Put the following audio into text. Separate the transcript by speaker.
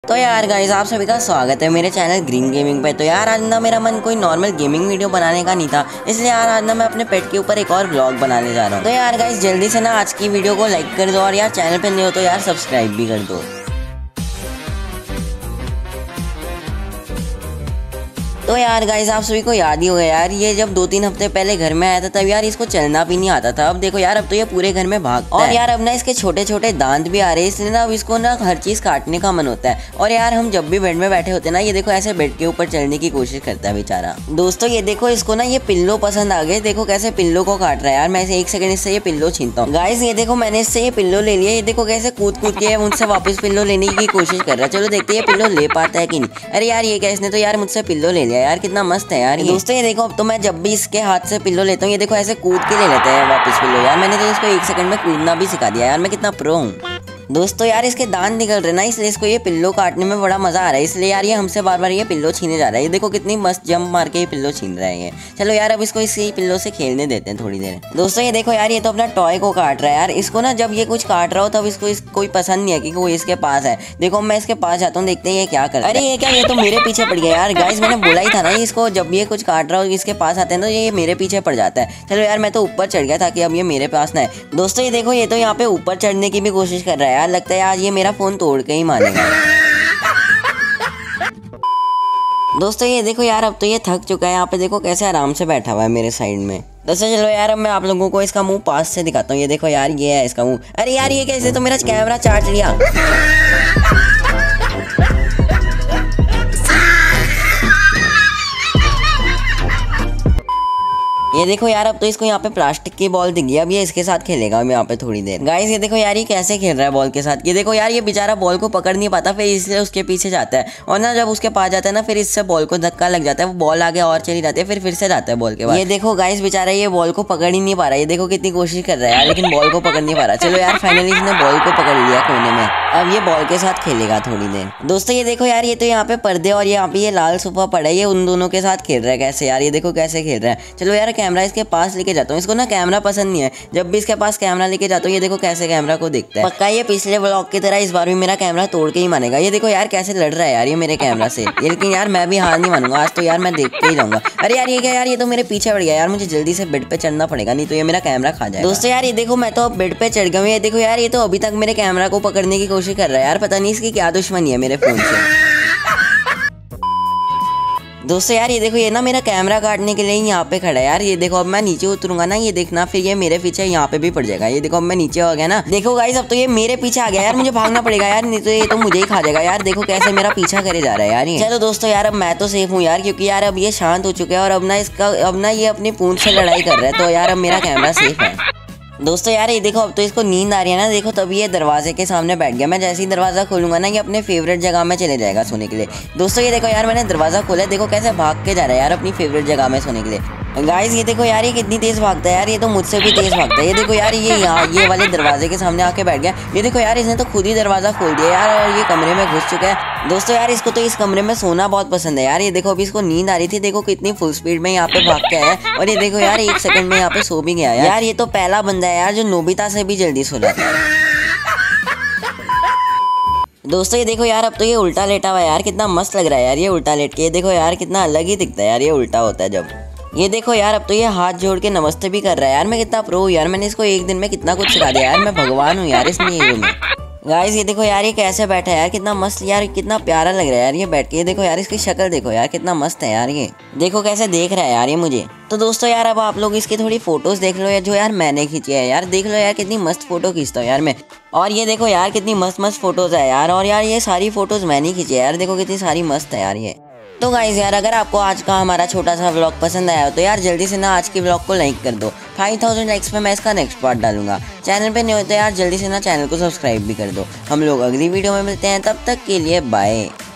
Speaker 1: तो यार गाइस, आप सभी का स्वागत है मेरे चैनल ग्रीन गेमिंग पे। तो यार आज ना मेरा मन कोई नॉर्मल गेमिंग वीडियो बनाने का नहीं था, इसलिए यार आज ना मैं अपने पेट के ऊपर एक और व्लॉग बनाने जा रहा हूँ। तो यार गाइस, जल्दी से ना आज की वीडियो को लाइक कर दो और यार चैनल पे नहीं हो तो यार सब्सक्राइब भी कर दो। तो यार गाइस, आप सभी को याद ही होगा यार, ये जब 2-3 हफ्ते पहले घर में आया था तब यार इसको चलना भी नहीं आता था। अब देखो यार, अब तो ये पूरे घर में भागता है और यार अब ना इसके छोटे छोटे दांत भी आ रहे हैं, इसलिए ना अब इसको ना हर चीज काटने का मन होता है। और यार हम जब भी बेड में बैठे होते हैं ना, ये देखो ऐसे बेड के ऊपर चढ़ने की कोशिश करता है बेचारा। दोस्तों ये देखो, इसको ना ये पिल्लो पसंद आ गए, देखो कैसे पिल्लो को काट रहा है। यार मैं एक सेकंड इससे ये पिल्लो छीनता हूँ। गाइस ये देखो, मैंने इससे ये पिल्लो ले लिया, ये देखो कैसे कूद कूद के मुझसे वापस पिल्लो लेने की कोशिश कर रहा है। चलो देखते हैं ये पिल्लो ले पाता है कि नहीं। अरे यार ये क्या, इसने तो यार मुझसे पिल्लो ले लिया यार, कितना मस्त है यार ये। दोस्तों ये देखो, अब तो मैं जब भी इसके हाथ से पिल्लो लेता हूँ, ये देखो ऐसे कूद के ले लेता है वापस पिल्लो। यार मैंने तो इसको 1 सेकंड में कूदना भी सिखा दिया यार, मैं कितना प्रो हूँ। दोस्तों यार इसके दांत निकल रहे ना, इसलिए इसको ये पिल्लो काटने में बड़ा मजा आ रहा है, इसलिए यार ये हमसे बार बार ये पिल्लो छीने जा रहा है। ये देखो कितनी मस्त जंप मार के ये पिल्लो छीन रहा है ये। चलो यार अब इसको इसी पिल्लो से खेलने देते हैं थोड़ी देर। दोस्तों ये देखो यार, ये तो अपना टॉय को काट रहा है यार। इसको ना जब ये कुछ काट रहा हो तब इसको कोई पसंद नहीं है कि कोई इसके पास है। देखो मैं इसके पास जाता हूँ, देखते हैं ये क्या कर रहा है। अरे ये क्या, ये तो मेरे पीछे पड़ गया यार। गाइस मैंने बोला ही था ना, इसको जब ये कुछ काट रहा हो इसके पास आते हैं तो ये मेरे पीछे पड़ जाता है। चलो यार मैं तो ऊपर चढ़ गया ताकि अब ये मेरे पास ना है। दोस्तों ये देखो, ये तो यहाँ पे ऊपर चढ़ने की भी कोशिश कर रहा है यार, लगता है यार ये मेरा फोन तोड़ के ही मानेगा। दोस्तों ये देखो यार, अब तो ये थक चुका है, यहाँ पे देखो कैसे आराम से बैठा हुआ है मेरे साइड में। दोस्तों चलो यार, अब मैं आप लोगों को इसका मुंह पास से दिखाता हूँ। ये देखो यार, ये है इसका मुंह। अरे यार ये कैसे, तो मेरा कैमरा चाट लिया। ये देखो यार, अब तो इसको यहाँ पे प्लास्टिक की बॉल दिख गई, अब ये इसके साथ खेलेगा अब यहाँ पे थोड़ी देर। गाइस ये देखो यार, ये कैसे खेल रहा है बॉल के साथ। ये देखो यार, ये बेचारा बॉल को पकड़ नहीं पाता, फिर इसलिए उसके पीछे जाता है और ना जब उसके पास जाता है ना, फिर इससे बॉल को धक्का लग जाता है, वो बॉल आगे और चली जाती है, फिर से जाता है बॉल के बाद। ये देखो गाइस, बेचारा ये बॉल को पकड़ ही नहीं पा रहा है। ये देखो कितनी कोशिश कर रहा है यार, लेकिन बॉल को पकड़ नहीं पा रहा। चलो यार फाइनली इसने बॉल को पकड़ लिया कोने में, अब ये बॉल के साथ खेलेगा थोड़ी देर। दोस्तों ये देखो यार, ये तो यहाँ पे पर्दे और यहाँ पे ये लाल सोफा पड़ा है, ये उन दोनों के साथ खेल रहा है कैसे यार। ये देखो कैसे खेल रहा है। चलो यार कैमरा इसके पास लेके जाता हूँ, इसको ना कैमरा पसंद नहीं है। जब भी इसके पास कैमरा लेके जाता हूँ, ये देखो कैसे कैमरा को देखता है। पक्का ये पिछले व्लॉग की तरह इस बार भी मेरा कैमरा तोड़ के ही मानेगा। ये देखो यार कैसे लड़ रहा है यार ये मेरे कैमरा से, लेकिन यार मैं भी हार नहीं मानूंगा आज तो यार, मैं देख के ही जाऊंगा। अरे यार ये क्या यार, ये तो मेरे पीछे पड़ गया यार, मुझे जल्दी से बेड पे चढ़ना पड़ेगा, नहीं तो ये मेरा कैमरा खा जाएगा। दोस्तों यार ये देखो, मैं तो अब बेड पे चढ़ गया हूँ। ये देखो यार, ये तो अभी तक मेरे कैमरा को पकड़ने की कोशिश कर रहा है यार, पता नहीं इसकी क्या दुश्मनी है मेरे फोन से। दोस्तों यार ये देखो, ये ना मेरा कैमरा काटने के लिए ही यहाँ पे खड़ा है यार। ये देखो अब मैं नीचे उतरूंगा ना, ये देखना फिर ये मेरे पीछे यहाँ पे भी पड़ जाएगा। ये देखो अब मैं नीचे हो गया ना, देखो गाइस अब तो ये मेरे पीछे आ गया यार, मुझे भागना पड़ेगा यार, नहीं तो ये तो मुझे ही खा जाएगा यार। देखो कैसे मेरा पीछा करे जा रहा है यार ये। चलो दोस्तों यार, अब मैं तो सेफ हूँ यार, क्योंकि यार अब ये शांत हो चुका है और अब ना ये अपनी पूंछ से लड़ाई कर रहा है, तो यार अब मेरा कैमरा सेफ है। दोस्तों यार ये देखो, अब तो इसको नींद आ रही है ना, देखो तभी ये दरवाजे के सामने बैठ गया। मैं जैसे ही दरवाजा खोलूंगा ना, ये अपने फेवरेट जगह में चले जाएगा सोने के लिए। दोस्तों ये देखो यार, मैंने दरवाजा खोला, देखो कैसे भाग के जा रहा है यार अपनी फेवरेट जगह में सोने के लिए। गाइस ये देखो यार, ये कितनी तेज भागता है यार, ये तो मुझसे भी तेज भागता है। ये देखो यार, ये यहाँ ये वाले दरवाजे के सामने आके बैठ गया। ये देखो यार, इसने तो खुद ही दरवाजा खोल दिया यार और ये कमरे में घुस चुका है। दोस्तों यार इसको तो इस कमरे में सोना बहुत पसंद है यार। ये देखो अभी इसको नींद आ रही थी, देखो कितनी फुल स्पीड में यहाँ पे भाग के आया और ये देखो यार 1 सेकंड में यहाँ पे सो भी गया यार। ये तो पहला बंदा है यार जो नोबिता से भी जल्दी सो जाता है। दोस्तों ये देखो यार, अब तो ये उल्टा लेटा हुआ है यार, कितना मस्त लग रहा है यार ये उल्टा लेट के। ये देखो यार कितना अलग ही दिखता है यार ये उल्टा होता है जब। ये देखो यार, अब तो ये हाथ जोड़ के नमस्ते भी कर रहा है यार। मैं कितना प्रो हूँ यार, मैंने इसको 1 दिन में कितना कुछ सिखा दिया यार, मैं भगवान हूँ यार इसमें ये में। गाइस ये देखो यार, ये कैसे बैठा है यार, कितना मस्त यार, कितना प्यारा लग रहा है यार ये बैठ के। ये देखो यार, इसकी शक्ल देखो यार, कितना मस्त है यार ये, देखो कैसे देख रहा है यार ये मुझे। तो दोस्तों यार, अब आप लोग इसकी थोड़ी फोटोज देख लो यार, जो यार मैंने खींची है यार। देख लो यार कितनी मस्त फोटो खींचता हूँ यार मैं। और ये देखो यार कितनी मस्त मस्त फोटोज है यार, और यार ये सारी फोटोज मैंने खींची है यार, देखो कितनी सारी मस्त है यार ये। तो गाइस यार, अगर आपको आज का हमारा छोटा सा व्लॉग पसंद आया हो तो यार जल्दी से ना आज की व्लॉग को लाइक कर दो। 5000 लाइक्स पे मैं इसका नेक्स्ट पार्ट डालूंगा। चैनल पे नहीं हो तो यार जल्दी से ना चैनल को सब्सक्राइब भी कर दो। हम लोग अगली वीडियो में मिलते हैं, तब तक के लिए बाय।